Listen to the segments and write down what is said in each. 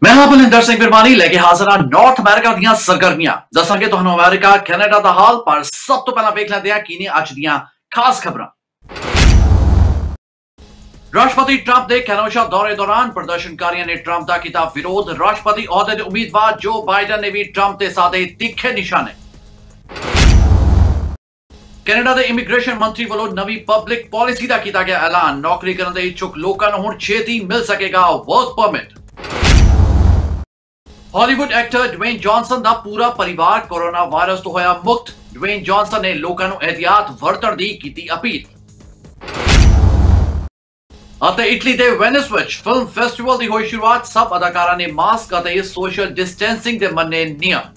मैं हां बलिंदर सिंह बिरमानी लेके हाजिर हां नॉर्थ अमेरिका ਦੀਆਂ ਸਰਗਰਮੀਆਂ ਦੱਸਾਂਗੇ ਤੁਹਾਨੂੰ ਅਮਰੀਕਾ ਕੈਨੇਡਾ ਦਾ ਹਾਲ ਪਰ ਸਭ ਤੋਂ ਪਹਿਲਾਂ ਵੇਖ ਲੈਂਦੇ ਹਾਂ ਕੀ ਨੇ ਅੱਜ ਦੀਆਂ ਖਾਸ ਖਬਰਾਂ। ਰਾਸ਼ਟਰਪਤੀ ਟਰੰਪ ਦੇ ਕੈਨੇਡਾ ਦੌਰੇ ਦੌਰਾਨ ਪ੍ਰਦਰਸ਼ਨਕਾਰੀਆਂ ਨੇ ਟਰੰਪ ਦਾ ਕੀਤਾ ਵਿਰੋਧ। ਰਾਸ਼ਟਰਪਤੀ ਅਹੁਦੇ ਦੇ ਉਮੀਦਵਾਰ ਜੋ ਬਾਈਡਨ ਨੇ ਵੀ ਟਰੰਪ ਤੇ ਸਾਧੇ ਤਿੱਖੇ ਨਿਸ਼ਾਨੇ। ਕੈਨੇਡਾ ਦੇ ਇਮੀਗ੍ਰੇਸ਼ਨ ਮੰਤਰੀ ਵੱਲੋਂ ਨਵੀਂ ਪਬਲਿਕ ਪਾਲਿਸੀ ਦਾ ਕੀਤਾ ਗਿਆ ਐਲਾਨ। ਨੌਕਰੀ ਕਰਨ ਦੇ ਇੱਛੁਕ ਲੋਕਾਂ ਨੂੰ ਹੁਣ ਛੇਤੀ ਮਿਲ ਸਕੇਗਾ work permit. Hollywood actor Dwayne Johnson ਦਾ ਪੂਰਾ ਪਰਿਵਾਰ ਕੋਰੋਨਾ ਵਾਇਰਸ ਤੋਂ ਹੋਇਆ ਮੁਕਤ। ड्वेन जॉनसन ਨੇ ਲੋਕਾਂ ਨੂੰ ਇਹਤਿਆਤ ਵਰਤਣ ਦੀ ਕੀਤੀ ਅਪੀਲ। ਅਤੇ ਇਟਲੀ ਦੇ ਵੈਨਿਸ ਵਿੱਚ ਫਿਲਮ ਫੈਸਟੀਵਲ ਦੀ ਹੋਈ ਸ਼ੁਰੂਆਤ। ਸਭ ਅਦਾਕਾਰਾਂ ਨੇ ਮਾਸਕ ਅਤੇ ਸੋਸ਼ਲ ਡਿਸਟੈਂਸਿੰਗ ਦੇ ਮੰਨੇ ਨਿਯਮ।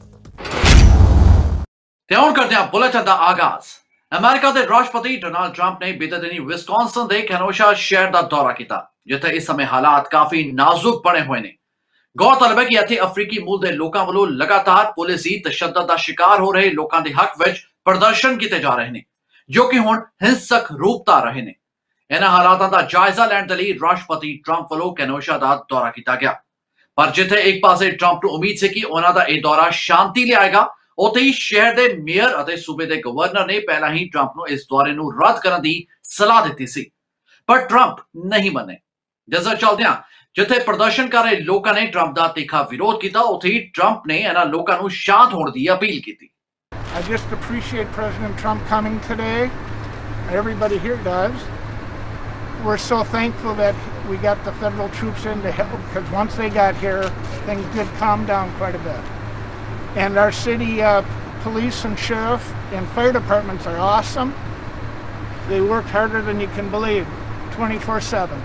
ਤੇ ਹੁਣ ਕਰਦੇ ਹਾਂ ਬੁਲੇਟਿਨ ਦਾ ਆਗਾਜ਼। ਅਮਰੀਕਾ ਦੇ ਰਾਸ਼ਟਰਪਤੀ ਡੋਨਾਲਡ ਟਰੰਪ ਨੇ ਬੀਤੇ ਦਿਨੀ ਵਿਸਕੌਨਸਨ ਦੇ ਕੈਨੋਸ਼ਾ ਸ਼ਹਿਰ ਦਾ ਦੌਰਾ ਕੀਤਾ, ਜਿੱਥੇ ਇਸ ਸਮੇਂ ਹਾਲਾਤ ਕਾਫੀ ਨਾਜ਼ੁਕ ਬਣੇ ਹੋਏ ਨੇ। गौरतलब है कि इत्थे अफ्रीकी मूल के लोगों वालों लगातार पुलिस की तशद्दद का शिकार हो रहे लोगों के हक विच प्रदर्शन किए जा रहे हैं, जो कि हुण हिंसक रूप धार रहे हैं। इन्हां हालातां दा जायजा लैण दे लई राष्ट्रपति ट्रंप वालों कैनोशा दा दौरा किया गया, पर जिथे एक पासे ट्रंप नूं उम्मीद सी कि उन्हां दा इह दौरा शांति लिआएगा, उत्थे ही शहर के मेयर और सूबे के गवर्नर ने पहला ही ट्रंप नूं इस दौरे नूं रद्द करन दी सलाह दित्ती सी, पर ट्रंप नहीं मने। जिस चलदियां जिथे प्रदर्शन कर रहे लोगों ने ट्रंप का तीखा विरोध किया, उत्थे ही ट्रंप ने इन्हां लोगों को शांत होने की अपील की। I just appreciate President Trump coming today. Everybody here does. We're so thankful that we got the federal troops in to help, because once they got here, things did calm down quite a bit. And our city police and sheriff and fire departments are awesome. They work harder than you can believe, 24/7.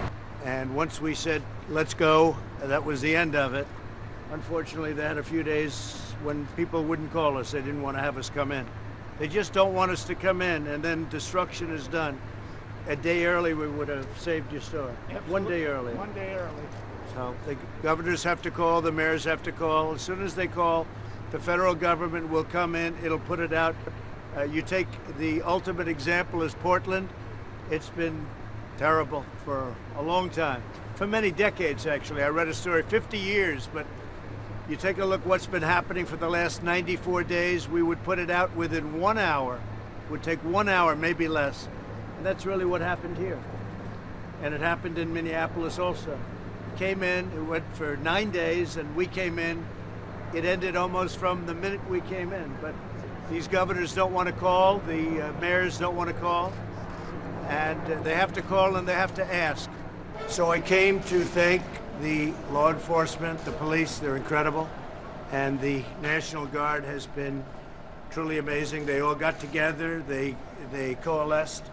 And once we said, let's go, that was the end of it. Unfortunately, they had a few days when people wouldn't call us. They didn't want to have us come in. They just don't want us to come in, and then destruction is done. A day early, we would have saved your store. Absolutely. 1 day early. 1 day early. So the governors have to call, the mayors have to call. As soon as they call, the federal government will come in. It'll put it out. You take the ultimate example is Portland. It's been terrible for a long time, for many decades actually. I read a story, 50 years, but you take a look what's been happening for the last 94 days. We would put it out within 1 hour. It would take 1 hour, maybe less. And that's really what happened here. And it happened in Minneapolis also. Came in, it went for 9 days, and we came in. It ended almost from the minute we came in. But these governors don't want to call, the mayors don't want to call. And they have to call and they have to ask. So I came to thank the law enforcement, the police, they're incredible. And the National Guard has been truly amazing. They all got together, they coalesced.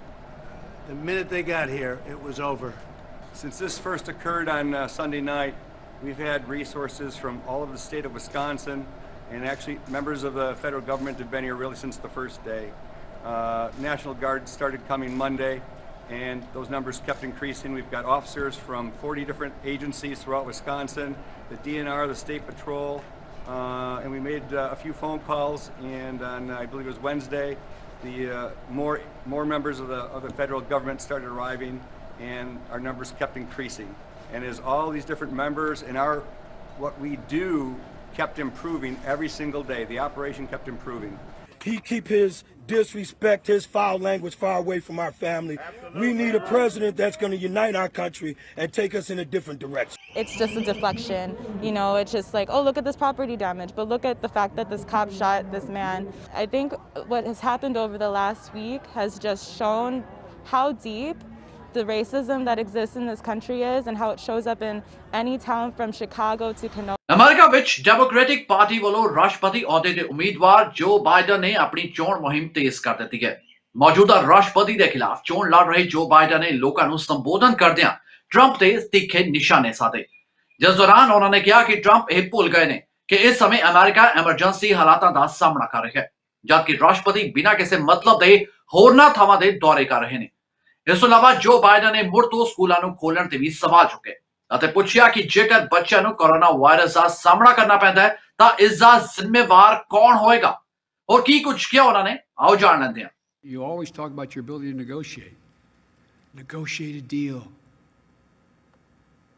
The minute they got here, it was over. Since this first occurred on Sunday night, we've had resources from all of the state of Wisconsin, and actually members of the federal government have been here really since the first day. National Guard started coming Monday, and those numbers kept increasing. We've got officers from 40 different agencies throughout Wisconsin, the DNR, the State Patrol, and we made a few phone calls, and on, I believe it was Wednesday, the more members of the federal government started arriving, and our numbers kept increasing. And as all these different members and what we do kept improving every single day, the operation kept improving. He keep his disrespect, his foul language far away from our family. Absolutely. We need a president that's going to unite our country and take us in a different direction. It's just a deflection. You know, it's just like, oh, look at this property damage, but look at the fact that this cop shot this man. I think what has happened over the last week has just shown how deep the racism that exists in this country is, and how it shows up in any town from Chicago to Kenosha. America ਵਿੱਚ Democratic party ਵੱਲੋਂ ਰਾਸ਼ਟਰਪਤੀ ਅਹੁਦੇ ਦੇ ਉਮੀਦਵਾਰ ਜੋ Biden ਨੇ ਆਪਣੀ ਚੋਣ ਮੁਹਿੰਮ ਤੇਜ਼ ਕਰ ਦਿੱਤੀ ਹੈ। ਮੌਜੂਦਾ ਰਾਸ਼ਟਰਪਤੀ ਦੇ ਖਿਲਾਫ ਚੋਣ ਲੜ ਰਹੇ ਜੋ ਬਾਈਡਨ ਨੇ ਲੋਕਾਂ ਨੂੰ ਸੰਬੋਧਨ ਕਰਦਿਆਂ ਟਰੰਪ ਤੇ ਤਿੱਖੇ ਨਿਸ਼ਾਨੇ ਸਾਧੇ, ਜਿਸ ਦੌਰਾਨ ਉਹਨਾਂ ਨੇ ਕਿਹਾ ਕਿ ਟਰੰਪ ਇਹ ਭੁੱਲ ਗਏ ਨੇ ਕਿ ਇਸ ਸਮੇਂ ਅਮਰੀਕਾ ਐਮਰਜੈਂਸੀ ਹਾਲਾਤਾਂ ਦਾ ਸਾਹਮਣਾ ਕਰ ਰਿਹਾ ਹੈ, ਜਦਕਿ ਰਾਸ਼ਟਰਪਤੀ ਬਿਨਾਂ ਕਿਸੇ ਮਤਲਬ ਦੇ ਹੋਰਨਾਂ ਥਾਵਾਂ ਦੇ ਦੌਰੇ ਕਰ ਰਹੇ ਨੇ। ਇਸ ਤੋਂ ਇਲਾਵਾ ਜੋ ਬਾਈਡਨ ਨੇ ਮੁੜ ਤੋਂ ਸਕੂਲਾਂ ਨੂੰ ਖੋਲਣ ਤੇ ਵੀ ਸਵਾਲ ਚੁੱਕੇ ਅਤੇ ਪੁੱਛਿਆ ਕਿ ਜੇਕਰ ਬੱਚਿਆਂ ਨੂੰ ਕੋਰੋਨਾ ਵਾਇਰਸ ਦਾ ਸਾਹਮਣਾ ਕਰਨਾ ਪੈਂਦਾ ਹੈ ਤਾਂ ਇਸ ਦਾ ਜ਼ਿੰਮੇਵਾਰ ਕੌਣ ਹੋਏਗਾ, ਔਰ ਕੀ ਕੁਝ ਕਿਹਾ ਉਹਨਾਂ ਨੇ, ਆਓ ਜਾਣ ਲੈਂਦੇ ਹਾਂ। You always talk about your ability to negotiate. Negotiate a deal.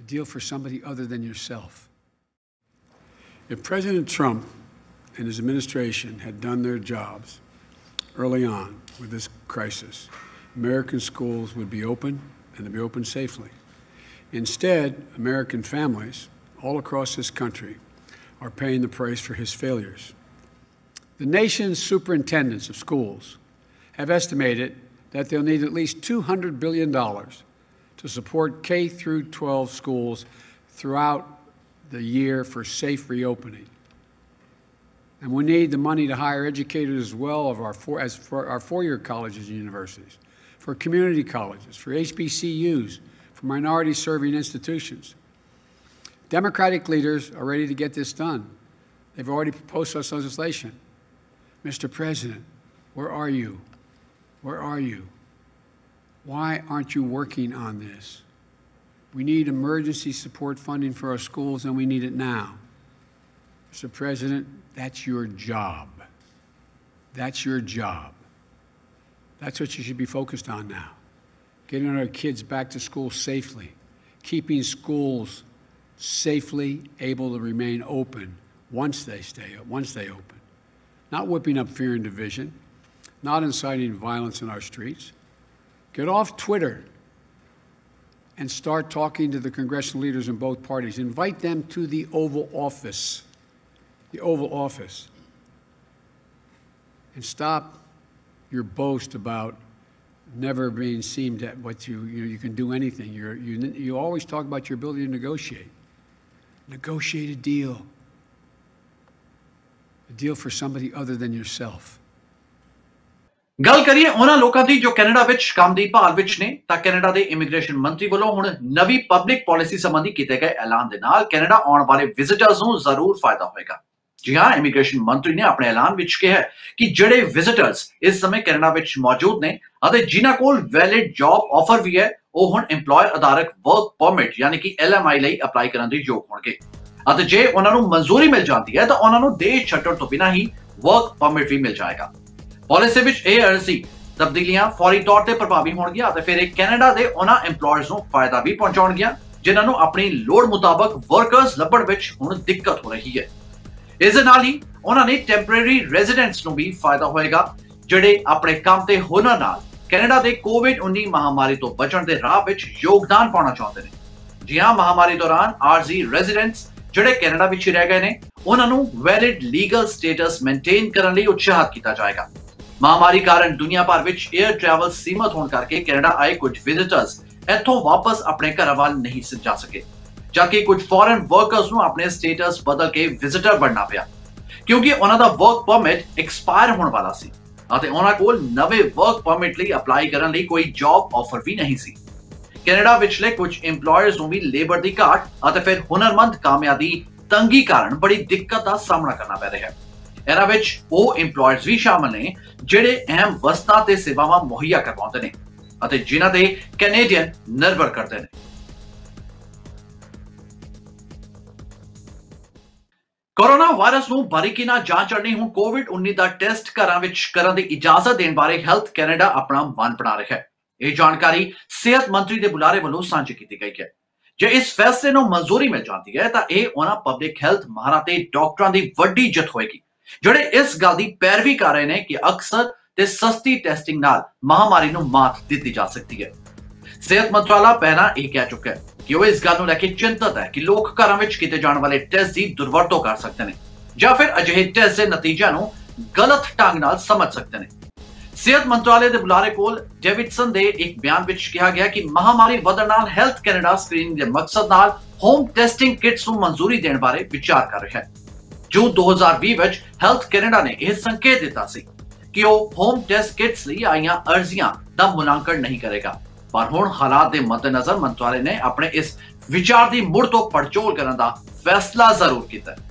deal for somebody other than yourself. If President Trump and his administration had done their jobs early on with this crisis, American schools would be open and they'd be open safely. Instead, American families all across this country are paying the price for his failures. The nation's superintendents of schools have estimated that they'll need at least $200 billion to support K through 12 schools throughout the year for safe reopening. And we need the money to hire educators as well for our four-year colleges and universities, for community colleges, for HBCUs, for minority-serving institutions. Democratic leaders are ready to get this done. They've already proposed such legislation. Mr. President, where are you? Where are you? Why aren't you working on this? We need emergency support funding for our schools, and we need it now. Mr. President, that's your job. That's your job. That's what you should be focused on now. Getting our kids back to school safely, keeping schools safely able to remain open once they open. Not whipping up fear and division, not inciting violence in our streets. Get off Twitter and start talking to the congressional leaders in both parties. Invite them to the Oval Office. The Oval Office. And stop your boast about never being seen that what you can do anything. You always talk about your ability to negotiate. Negotiate a deal for somebody other than yourself. ਗੱਲ ਕਰੀਏ ਉਹਨਾਂ ਲੋਕਾਂ ਦੀ ਜੋ Canada ਵਿੱਚ ਕੰਮ ਦੀ ਭਾਲ ਵਿੱਚ ਨੇ ਤਾਂ ਕੈਨੇਡਾ ਦੇ ਇਮੀਗ੍ਰੇਸ਼ਨ ਮੰਤਰੀ ਵੱਲੋਂ ਹੁਣ ਨਵੀਂ ਪਬਲਿਕ ਪਾਲਿਸੀ ਸੰਬੰਧੀ ਕੀਤੇ ਗਏ ਐਲਾਨ ਦੇ ਨਾਲ ਕੈਨੇਡਾ ਆਉਣ ਵਾਲੇ ਵਿਜ਼ਿਟਰਸ ਨੂੰ ਜ਼ਰੂਰ ਫਾਇਦਾ ਹੋਏਗਾ। ਜੀ ਹਾਂ, ਇਮੀਗ੍ਰੇਸ਼ਨ ਮੰਤਰੀ ਨੇ ਆਪਣੇ ਐਲਾਨ ਵਿੱਚ ਕਿਹਾ ਕਿ ਜਿਹੜੇ ਵਿਜ਼ਿਟਰਸ ਇਸ ਸਮੇਂ ਕੈਨੇਡਾ ਵਿੱਚ ਮੌਜੂਦ ਨੇ ਅਤੇ ਜਿਨ੍ਹਾਂ ਕੋਲ ਵੈਲਿਡ ਜੌਬ ਆਫਰ ਵੀ ਹੈ ਉਹ ਹੁਣ EMPLOYER ਆਧਾਰਿਤ ਵਰਕ ਪਰਮਿਟ ਯਾਨੀ ਕਿ LMI ਲਈ ਅਪਲਾਈ ਕਰਨ ਦੇ ਯੋਗ ਹੋਣਗੇ ਅਤੇ ਜੇ ਉਹਨਾਂ ਨੂੰ ਮਨਜ਼ੂਰੀ ਮਿਲ ਜਾਂਦੀ ਹੈ ਤਾਂ ਉਹਨਾਂ ਨੂੰ ਦੇਸ਼ ਛੱਡਣ ਤੋਂ ਬਿਨਾਂ ਹੀ ਵਰਕ ਪਰਮਿਟ ਵੀ ਮਿਲ ਜਾਏਗਾ। ਪਾਲਿਸੀ ਵਿੱਚ ਇਹ ਅਰਜ਼ੀ ਤਬਦੀਲੀਆਂ ਫੌਰੀ ਤੌਰ ਤੇ ਪ੍ਰਭਾਵੀ ਹੋਣਗੀਆਂ ਅਤੇ ਫਿਰ ਇਹ ਕੈਨੇਡਾ ਦੇ ਉਹਨਾਂ EMPLOYERS ਨੂੰ ਫਾਇਦਾ ਵੀ ਪਹੁੰਚਾਉਣਗੀਆਂ ਜਿਨ੍ਹਾਂ ਨੂੰ ਆਪਣੀ ਲੋੜ ਮੁਤਾਬਕ ਵਰਕਰਸ ਲੱਭਣ ਵਿੱਚ ਹੁਣ ਦਿੱਕਤ ਹੋ ਰਹੀ ਹੈ। ਇਸ ਦੇ ਨਾਲ ਹੀ ਉਹਨਾਂ ਨੇ ਟੈਂਪਰੇਰੀ ਰੈਜ਼ੀਡੈਂਟਸ ਨੂੰ ਵੀ ਫਾਇਦਾ ਹੋਏਗਾ ਜਿਹੜੇ ਆਪਣੇ ਕੰਮ ਤੇ ਹੁਨਰ ਨਾਲ ਕੈਨੇਡਾ ਦੇ COVID-19 ਮਹਾਮਾਰੀ ਤੋਂ ਬਚਣ ਦੇ ਰਾਹ ਵਿੱਚ ਯੋਗਦਾਨ ਪਾਉਣਾ ਚਾਹੁੰਦੇ ਨੇ। ਜੀ ਹਾਂ, ਮਹਾਮਾਰੀ ਦੌਰਾਨ ਆਰਜ਼ੀ ਰੈਜ਼ੀਡੈਂਟਸ ਜਿਹੜੇ ਕੈਨੇਡਾ ਵਿੱਚ ਰਹਿ ਗਏ ਨੇ ਉਹਨਾਂ ਨੂੰ ਵੈਲਿਡ ਲੀਗਲ ਸਟੇਟਸ ਮੇਨਟੇਨ ਕਰਨ ਲਈ ਉਤਸ਼ਾਹਿਤ ਕੀਤਾ ਜਾਏਗਾ। ਮਹਾਮਾਰੀ ਕਾਰਨ ਦੁਨੀਆ ਭਰ ਵਿੱਚ 에ਅਰ ਟਰੈਵਲ ਸੀਮਤ ਹੋਣ ਕਰਕੇ ਕੈਨੇਡਾ ਆਏ ਕੁਝ ਵਿਜ਼ਿਟਰਸ ਇੱਥੋਂ ਵਾਪਸ ਆਪਣੇ ਘਰਾਂ ਵੱਲ ਨਹੀਂ ਜਾ ਸਕੇ ਜਦਕਿ ਕੁਝ ਫੋਰਨ ਵਰਕਰਸ ਨੂੰ ਆਪਣੇ ਸਟੇਟਸ ਬਦਲ ਕੇ ਵਿਜ਼ਿਟਰ ਬਣਨਾ ਪਿਆ ਕਿਉਂਕਿ ਉਹਨਾਂ ਦਾ ਵਰਕ ਪਰਮਿਟ ਐਕਸਪਾਇਰ ਹੋਣ ਵਾਲਾ ਸੀ ਅਤੇ ਉਹਨਾਂ ਕੋਲ ਨਵੇਂ ਵਰਕ ਪਰਮਿਟ ਲਈ ਅਪਲਾਈ ਕਰਨ ਲਈ ਕੋਈ ਜੌਬ ਆਫਰ ਵੀ ਨਹੀਂ ਸੀ। ਕੈਨੇਡਾ ਵਿਚਲੇ ਕੁਝ EMPLOYERS ਨੂੰ ਵੀ ਲੇਬਰ ਦੀ ਘਾਟ ਅਤੇ ਫਿਰ ਹੁਨਰਮੰਦ ਕਾਮਿਆਂ ਦੀ ਤੰਗੀ ਕਾਰਨ ਬੜੀ ਦਿੱਕਤ ਦਾ ਸਾਹਮਣਾ ਕਰਨਾ ਪੈ ਰਿਹਾ ਹੈ। ਇਹਨਾਂ ਵਿੱਚ ਉਹ EMPLOYERS ਵੀ ਸ਼ਾਮਲ ਨੇ ਜਿਹੜੇ ਅਹਿਮ ਵਸਤਾਂ ਤੇ ਸੇਵਾਵਾਂ ਮੁਹੱਈਆ ਕਰਵਾਉਂਦੇ ਨੇ ਅਤੇ ਜਿਨ੍ਹਾਂ ਤੇ ਕੈਨੇਡੀਅਨ ਨਿਰਭਰ ਕਰਦੇ ਨੇ। ਕੋਰੋਨਾ ਵਾਇਰਸ ਨੂੰ ਬਾਰੀਕੀ ਨਾਲ ਜਾਂਚਣ ਲਈ ਹੁਣ COVID-19 ਦਾ ਟੈਸਟ ਘਰਾਂ ਵਿੱਚ ਕਰਨ ਦੀ ਇਜਾਜ਼ਤ ਦੇਣ ਬਾਰੇ ਹੈਲਥ ਕੈਨੇਡਾ ਆਪਣਾ ਮਨ ਬਣਾ ਰਿਹਾ ਹੈ। ਇਹ ਜਾਣਕਾਰੀ ਸਿਹਤ ਮੰਤਰੀ ਦੇ ਬੁਲਾਰੇ ਵੱਲੋਂ ਸਾਂਝੀ ਕੀਤੀ ਗਈ ਹੈ। ਜੇ ਇਸ ਫੈਸਲੇ ਨੂੰ ਮਨਜ਼ੂਰੀ ਮਿਲ ਜਾਂਦੀ ਹੈ ਤਾਂ ਇਹ ਉਹਨਾਂ ਪਬਲਿਕ ਹੈਲਥ ਮਾਹਰਾਂ ਤੇ ਡਾਕਟਰਾਂ ਦੀ ਵੱਡੀ ਜਿੱਤ ਹੋਏਗੀ ਜਿਹੜੇ ਇਸ ਗੱਲ ਦੀ ਪੈਰਵੀ ਕਰ ਰਹੇ ਨੇ ਕਿ ਅਕਸਰ ਤੇ ਸਸਤੀ ਟੈਸਟਿੰਗ ਨਾਲ ਮਹਾਮਾਰੀ ਨੂੰ ਮਾਤ ਦਿੱਤੀ ਜਾ ਸਕਦੀ ਹੈ। ਸਿਹਤ ਮੰਤਰਾਲਾ ਪਹਿਲਾਂ ਇਹ ਕਹਿ ਚੁੱਕਾ ਹੈ ਕਿ ਉਹ ਇਸ ਗੱਲ ਨੂੰ ਲੈ ਕੇ ਚਿੰਤਤ ਹੈ ਕਿ ਲੋਕ ਘਰਾਂ ਵਿੱਚ ਕੀਤੇ ਜਾਣ ਵਾਲੇ ਟੈਸਟ ਦੀ ਦੁਰਵਰਤੋਂ ਕਰ ਸਕਦੇ ਨੇ ਜਾਂ ਫਿਰ ਅਜਿਹੇ ਟੈਸਟ ਦੇ ਨਤੀਜਿਆਂ ਨੂੰ ਗਲਤ ਢੰਗ ਨਾਲ ਸਮਝ ਸਕਦੇ ਨੇ। ਸਿਹਤ ਮੰਤਰਾਲੇ ਦੇ ਬੁਲਾਰੇ ਕੋਲ ਡੇਵਿਡਸਨ ਦੇ ਇੱਕ ਬਿਆਨ ਵਿੱਚ ਕਿਹਾ ਗਿਆ ਕਿ ਮਹਾਮਾਰੀ ਵਧਣ ਨਾਲ ਹੈਲਥ ਕੈਨੇਡਾ ਸਕਰੀਨਿੰਗ ਦੇ ਮਕਸਦ ਨਾਲ ਹੋਮ ਟੈਸਟਿੰਗ ਕਿਟਸ ਨੂੰ ਮਨਜ਼ੂਰੀ ਦੇਣ ਬਾਰੇ ਵਿਚਾਰ ਕਰ ਰਿਹਾ ਹੈ। ਜੂਨ 2020 ਵਿੱਚ ਹੈਲਥ ਕੈਨੇਡਾ ਨੇ ਇਹ ਸੰਕੇਤ ਦਿੱਤਾ ਸੀ ਕਿ ਉਹ ਹੋਮ ਟੈਸਟ ਕਿਟਸ ਲਈ ਆਈਆਂ ਅਰਜ਼ੀਆਂ ਦਾ ਮੁਲਾਂਕਣ ਨਹੀਂ ਕਰੇਗਾ ਪਰ ਹੁਣ ਹਾਲਾਤ ਦੇ ਮੱਦੇਨਜ਼ਰ ਮੰਤਰਾਲੇ ਨੇ ਆਪਣੇ ਇਸ ਵਿਚਾਰ ਦੀ ਮੁੜ ਤੋਂ ਪੜਚੋਲ ਕਰਨ ਦਾ ਫੈਸਲਾ ਜ਼ਰੂਰ ਕੀਤਾ ਹੈ।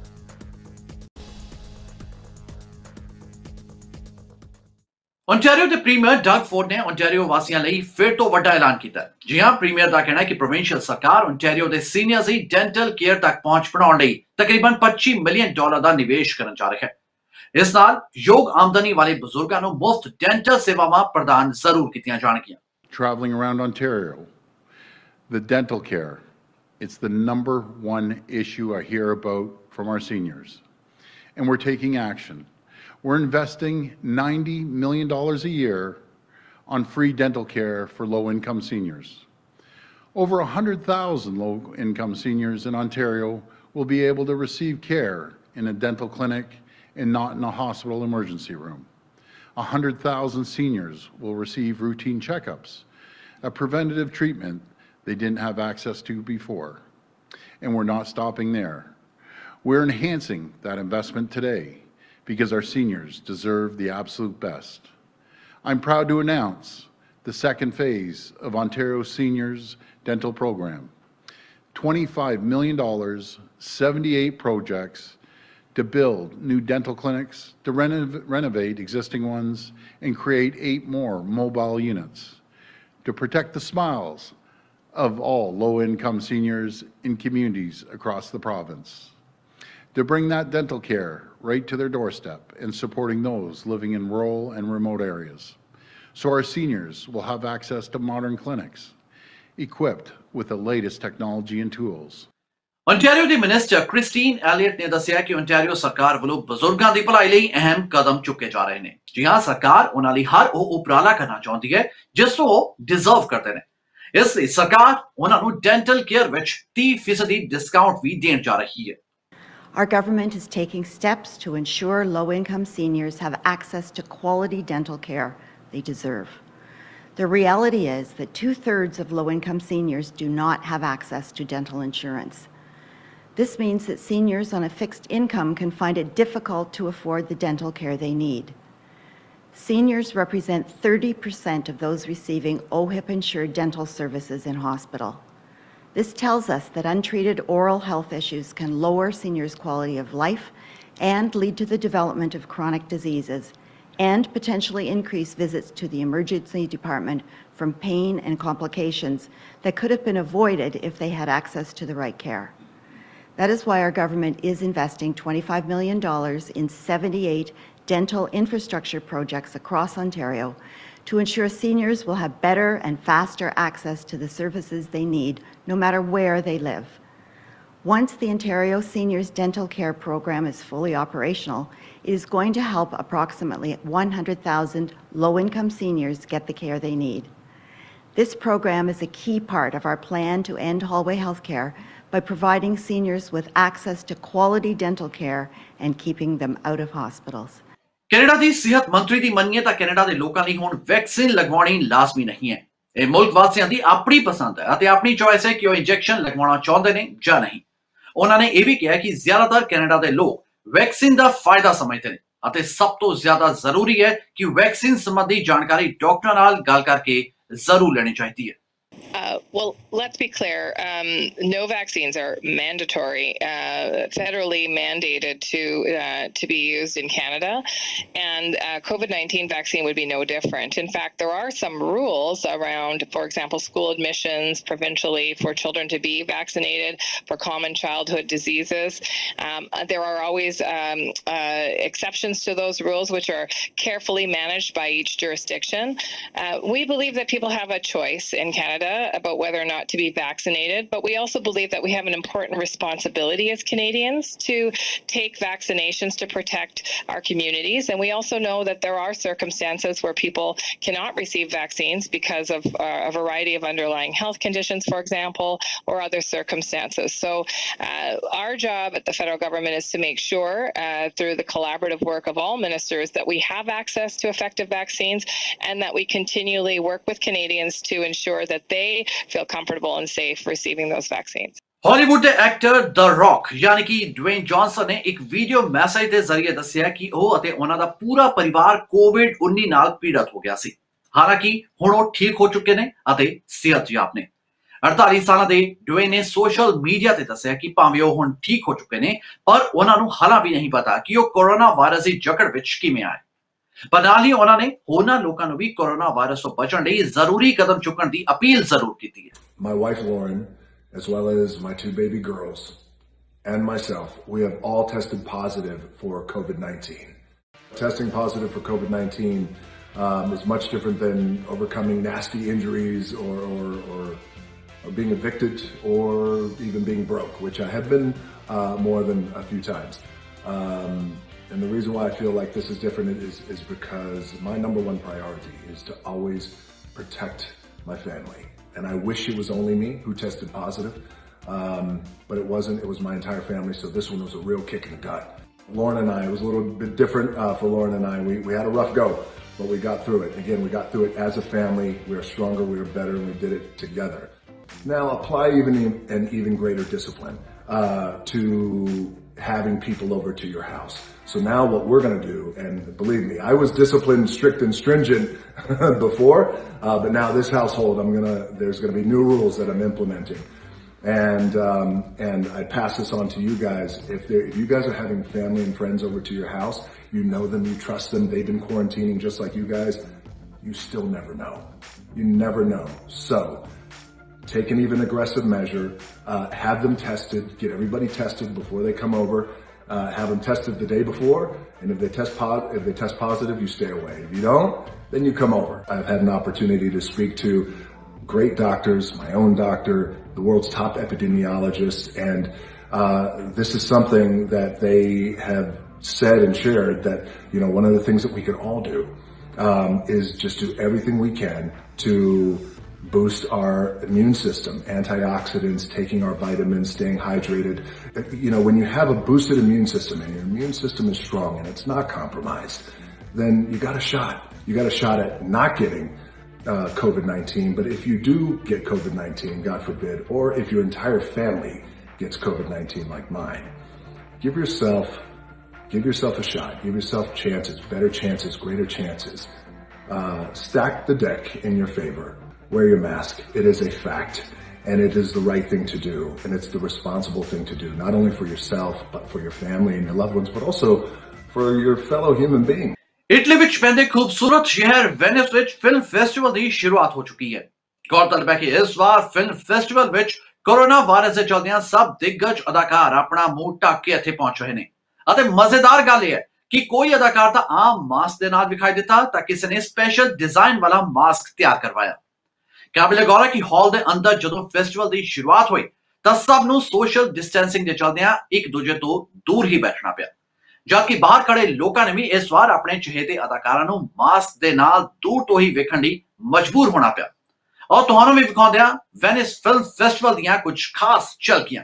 ओंटारियो के प्रीमियर डग फोर्ड ने ओंटारियो वासियों ਲਈ ਫਿਰ ਤੋਂ ਵੱਡਾ ਐਲਾਨ ਕੀਤਾ। ਜੀ ਹਾਂ, ਪ੍ਰੀਮੀਅਰ ਦਾ ਕਹਿਣਾ ਹੈ ਕਿ ਪ੍ਰੋਵਿੰਸ਼ੀਅਲ ਸਰਕਾਰ ओंटारियो ਦੇ ਸੀਨੀਅਰਸ ਦੀ ਡੈਂਟਲ ਕੇਅਰ ਤੱਕ ਪਹੁੰਚ ਬਣਾਉਣ ਲਈ ਤਕਰੀਬਨ $25 ਮਿਲੀਅਨ ਦਾ ਨਿਵੇਸ਼ ਕਰਨ ਜਾ ਰਿਹਾ ਹੈ। ਇਸ ਨਾਲ ਯੋਗ ਆਮਦਨੀ ਵਾਲੇ ਬਜ਼ੁਰਗਾਂ ਨੂੰ ਮੁਫਤ ਡੈਂਟਲ ਸੇਵਾਵਾਂ ਪ੍ਰਦਾਨ ਜ਼ਰੂਰ ਕੀਤੀਆਂ ਜਾਣਗੀਆਂ। Traveling around Ontario, the dental care It's the #1 issue I hear about from our seniors. And we're taking action. We're investing $90 million a year on free dental care for low-income seniors. Over 100,000 low-income seniors in Ontario will be able to receive care in a dental clinic and not in a hospital emergency room. 100,000 seniors will receive routine checkups, a preventative treatment they didn't have access to before. And we're not stopping there. We're enhancing that investment today because our seniors deserve the absolute best. I'm proud to announce the second phase of Ontario Seniors Dental Program. $25 million, 78 projects to build new dental clinics, to renovate existing ones, and create 8 more mobile units to protect the smiles of all low-income seniors in communities across the province, to bring that dental care right to their doorstep and supporting those living in rural and remote areas, so our seniors will have access to modern clinics equipped with the latest technology and tools. Ontario दी minister Christine Elliott ने दस्सिया कि Ontario सरकार वालों बुजुर्गां दी भलाई लई अहम कदम चुके जा रहे ने। जी हां, सरकार उन्हां लई हर ਉਹ ਉਪਰਾਲਾ ਕਰਨਾ ਚਾਹੁੰਦੀ ਹੈ ਜਿਸ ਨੂੰ ਉਹ ਡਿਜ਼ਰਵ ਕਰਦੇ ਨੇ। ਇਸ ਲਈ ਸਰਕਾਰ ਉਹਨਾਂ ਨੂੰ ਡੈਂਟਲ ਕੇਅਰ ਵਿੱਚ 30% ਡਿਸਕਾਊਂਟ ਵੀ ਦੇਣ ਜਾ ਰਹੀ ਹੈ। Our government is taking steps to ensure low-income seniors have access to quality dental care they deserve. The reality is that 2/3 of low-income seniors do not have access to dental insurance. This means that seniors on a fixed income can find it difficult to afford the dental care they need. Seniors represent 30% of those receiving OHIP-insured dental services in hospital. This tells us that untreated oral health issues can lower seniors' quality of life and lead to the development of chronic diseases and potentially increase visits to the emergency department from pain and complications that could have been avoided if they had access to the right care. That is why our government is investing $25 million in 78 dental infrastructure projects across Ontario to ensure seniors will have better and faster access to the services they need, no matter where they live. Once the Ontario Seniors Dental Care Program is fully operational, it is going to help approximately 100,000 low-income seniors get the care they need. This program is a key part of our plan to end hallway health care by providing seniors with access to quality dental care and keeping them out of hospitals. Canada ਦੀ ਸਿਹਤ ਮੰਤਰੀ ਦੀ ਮੰਨੀਏ ਤਾਂ Canada ਦੇ ਲੋਕਾਂ ਲਈ ਹੁਣ vaccine ਲਗਵਾਉਣੀ ਲਾਜ਼ਮੀ ਨਹੀਂ ਹੈ। ਇਹ ਮੁਲਕ ਵਾਸੀਆਂ ਦੀ ਆਪਣੀ ਪਸੰਦ ਹੈ ਅਤੇ ਆਪਣੀ ਚੋਇਸ ਹੈ ਕਿ ਉਹ ਇੰਜੈਕਸ਼ਨ ਲਗਵਾਉਣਾ ਚਾਹੁੰਦੇ ਨੇ ਜਾਂ ਨਹੀਂ। ਉਹਨਾਂ ਨੇ ਇਹ ਵੀ ਕਿਹਾ ਕਿ ਜ਼ਿਆਦਾਤਰ ਕੈਨੇਡਾ ਦੇ ਲੋਕ ਵੈਕਸੀਨ ਦਾ ਫਾਇਦਾ ਸਮਝਦੇ ਨੇ ਅਤੇ ਸਭ ਤੋਂ ਜ਼ਿਆਦਾ ਜ਼ਰੂਰੀ ਹੈ ਕਿ ਵੈਕਸੀਨ ਸੰਬੰਧੀ ਜਾਣਕਾਰੀ ਡਾਕਟਰਾਂ ਨਾਲ ਗੱਲ ਕਰਕੇ ਜ਼ਰੂਰ ਲੈਣੀ ਚਾਹੀਦੀ ਹੈ। Well, let's be clear. No vaccines are mandatory, federally mandated to be used in Canada, and COVID-19 vaccine would be no different. In fact, there are some rules around, for example, school admissions provincially for children to be vaccinated for common childhood diseases. There are always exceptions to those rules, which are carefully managed by each jurisdiction. We believe that people have a choice in Canada about whether or not to be vaccinated, but we also believe that we have an important responsibility as Canadians to take vaccinations to protect our communities. And we also know that there are circumstances where people cannot receive vaccines because of a variety of underlying health conditions, for example, or other circumstances. So our job at the federal government is to make sure through the collaborative work of all ministers that we have access to effective vaccines and that we continually work with Canadians to ensure that they feel comfortable and safe receiving those vaccines. Hollywood ਦੇ actor the Rock ਯਾਨੀ ਕਿ Dwayne Johnson ਨੇ ਇੱਕ video message ਦੇ ਜ਼ਰੀਏ ਦੱਸਿਆ ਕਿ ਉਹ ਅਤੇ ਉਹਨਾਂ ਦਾ ਪੂਰਾ ਪਰਿਵਾਰ ਕੋਵਿਡ-19 ਨਾਲ ਪੀੜਤ ਹੋ ਗਿਆ ਸੀ। ਹਾਲਾਂਕਿ ਹੁਣ ਉਹ ਠੀਕ ਹੋ ਚੁੱਕੇ ਨੇ ਅਤੇ ਸਿਹਤਯਾਬ ਨੇ। 48 ਸਾਲਾਂ ਦੇ ਡਵੇਨ ਨੇ ਸੋਸ਼ਲ ਮੀਡੀਆ ਤੇ ਦੱਸਿਆ ਕਿ ਭਾਵੇਂ ਉਹ ਹੁਣ ਠੀਕ ਹੋ ਚੁੱਕੇ ਨੇ ਪਰ ਉਹਨਾਂ ਨੂੰ ਹਾਲਾਂ ਵੀ ਨਹੀਂ ਪਤਾ ਕਿ ਉਹ ਕੋਰੋਨਾ ਵਾਇਰਸ ਦੀ ਜਕੜ ਵਿੱਚ ਕਿਵੇਂ ਆਏ। ਪਰ ਨਾਲ ਹੀ ਉਹਨਾਂ ਨੇ ਹੋਰਨਾਂ ਲੋਕਾਂ ਨੂੰ ਵੀ ਕੋਰੋਨਾ ਵਾਇਰਸ ਤੋਂ ਬਚਣ ਲਈ ਜ਼ਰੂਰੀ ਕਦਮ ਚੁੱਕਣ ਦੀ ਅਪੀਲ ਜ਼ਰੂਰ ਕੀਤੀ ਹੈ। My wife Lauren, as well as my 2 baby girls and myself, we have all tested positive for COVID-19. Testing positive for COVID-19 is much different than overcoming nasty injuries or or being evicted, or even being broke, which I have been more than a few times. And the reason why I feel like this is different is because my number one priority is to always protect my family. And I wish it was only me who tested positive, but it wasn't. It was my entire family, so this one was a real kick in the gut. Lauren and I, it was a little bit different for Lauren and I. We had a rough go, but we got through it. Again, we got through it as a family. We are stronger, we are better, and we did it together. Now apply an even greater discipline to having people over to your house. So now what we're going to do, and believe me, I was disciplined, strict, and stringent before, but now this household, there's going to be new rules that I'm implementing. And I pass this on to you guys. If you guys are having family and friends over to your house, you know them, you trust them, they've been quarantining just like you guys, you still never know. You never know. So take an even aggressive measure, have them tested, get everybody tested before they come over, have them tested the day before, and if they test positive, you stay away. If you don't, then you come over. I've had an opportunity to speak to great doctors, my own doctor, the world's top epidemiologist, and this is something that they have said and shared that, one of the things that we can all do is just do everything we can to boost our immune system, antioxidants, taking our vitamins, staying hydrated. When you have a boosted immune system and your immune system is strong and it's not compromised, then you got a shot. You got a shot at not getting COVID-19. But if you do get COVID-19, God forbid, or if your entire family gets COVID-19 like mine, give yourself a shot. Give yourself chances, better chances, greater chances. Stack the deck in your favor. Wear your mask. It is a fact, and it is the right thing to do, and it's the responsible thing to do, not only for yourself, but for your family and your loved ones, but also for your fellow human being. Italy विच पैंदे खूबसूरत शहर Venice विच film festival दी शुरुआत हो चुकी है। गौरतलब है कि इस बार फिल्म फेस्टिवल विच कोरोना वायरस से चलदियां सब दिग्गज अदाकार अपना मुंह ढक के इत्थे पहुंच रहे ने। अते मजेदार गल यह है कि कोई अदाकार तां आम मास्क दे नाल विखाई दिता तां किसी ने स्पेशल डिजाइन वाला मास्क तैयार करवाया। काबिले गौर है कि हॉल दे अंदर जदों फेस्टिवल दी शुरुआत हुई तां सब नूं सोशल डिस्टेंसिंग दे चलदियां एक दूजे तो दूर ही बैठना पिया, जबकि बाहर खड़े लोकां ने भी इस बार अपने चहेते अदाकारां नूं मास्क दे नाल दूर तो ही वेखण लई मजबूर होना पिया। और तुहानूं भी विखाउंदे हां वेनिस फिल्म फेस्टिवल दीयां कुछ खास झलकियां।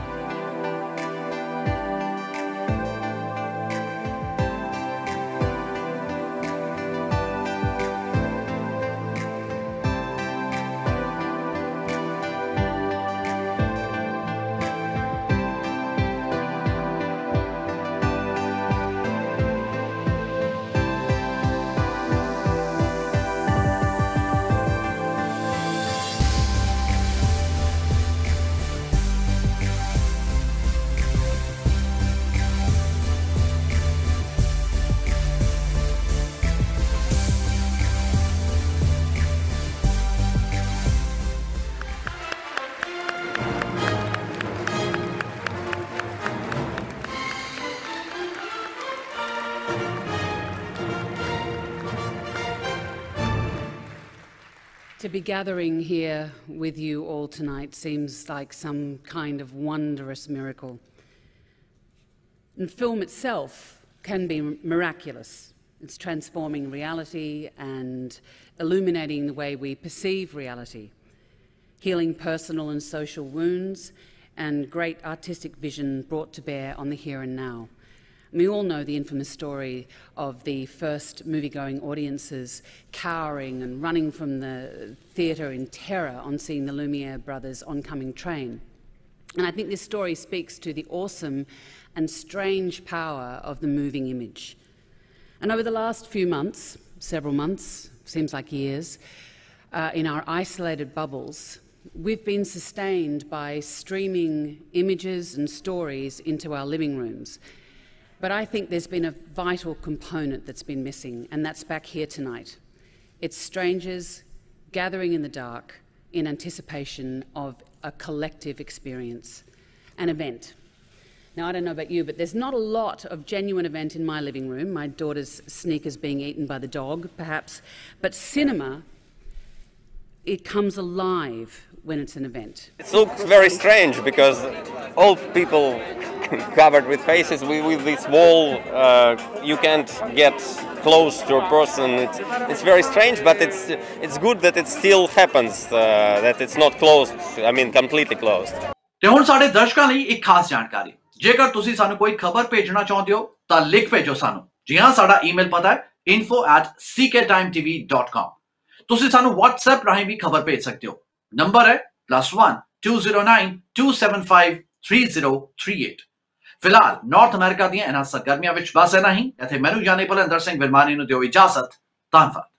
To be gathering here with you all tonight seems like some kind of wondrous miracle. And film itself can be miraculous. It's transforming reality and illuminating the way we perceive reality, healing personal and social wounds, and great artistic vision brought to bear on the here and now. We all know the infamous story of the first movie-going audiences cowering and running from the theatre in terror on seeing the Lumiere brothers' oncoming train. And I think this story speaks to the awesome and strange power of the moving image. And over the last few months, several months, seems like years, in our isolated bubbles, we've been sustained by streaming images and stories into our living rooms. But I think there's been a vital component that's been missing, and that's back here tonight. It's strangers gathering in the dark in anticipation of a collective experience, an event. Now, I don't know about you, but there's not a lot of genuine event in my living room, my daughter's sneakers being eaten by the dog, perhaps, but cinema it comes alive when it's an event. It looks very strange because all people covered with faces with this wall, you can't get close to a person. It's very strange, but it's good that it still happens, that it's not closed, I mean completely closed. ਤੇ ਹੁਣ ਸਾਡੇ ਦਰਸ਼ਕਾਂ ਲਈ ਇੱਕ ਖਾਸ ਜਾਣਕਾਰੀ, ਜੇਕਰ ਤੁਸੀਂ ਸਾਨੂੰ ਕੋਈ ਖਬਰ ਭੇਜਣਾ ਚਾਹੁੰਦੇ ਹੋ ਤਾਂ ਲਿਖ ਭੇਜੋ ਸਾਨੂੰ। ਜੀ ਹਾਂ, ਸਾਡਾ ਈਮੇਲ ਪਤਾ ਹੈ info@cktimetv.com। ਤੁਸੀਂ ਸਾਨੂੰ WhatsApp ਰਾਹੀਂ ਵੀ ਖਬਰ ਭੇਜ ਸਕਦੇ ਹੋ। ਨੰਬਰ ਹੈ +1 209 275 3038। ਫਿਲਹਾਲ ਨਾਰਥ ਅਮਰੀਕਾ ਦੀਆਂ ਇਹਨਾਂ ਸਰਗਰਮੀਆਂ ਵਿੱਚ ਬਸ ਇੰਨਾ ਹੀ। ਇੱਥੇ ਮੈਨੂੰ ਜਾਣੇ ਬਲਵਿੰਦਰ ਸਿੰਘ ਵਿਰਮਾਨੀ ਨੂੰ ਦਿਓ ਇਜਾਜ਼ਤ। ਧੰਨਵਾਦ।